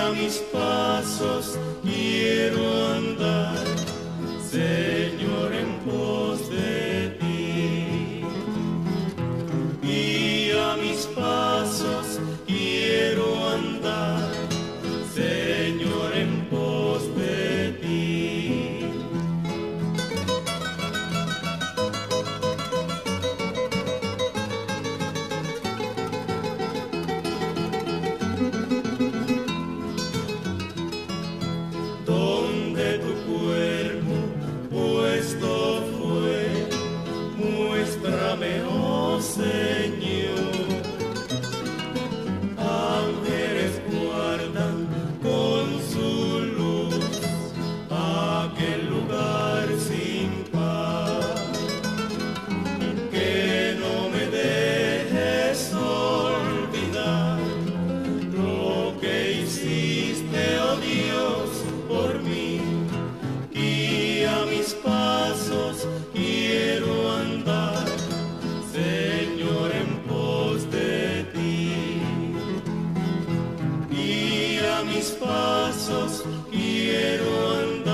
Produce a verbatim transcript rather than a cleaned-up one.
mis pasos quiero andar, Señor, en pos de ti. Guía mis pasos quiero andar, Señor, en pos de ti. Donde tu cuerpo puesto fue, muéstrame, oh Señor. Ángeles guardan con su luz aquel lugar sin paz. Que no me dejes olvidar lo que hiciste, oh Dios, por mí. Guía mis pasos, quiero andar, Señor, en pos de ti. Guía mis pasos, quiero andar,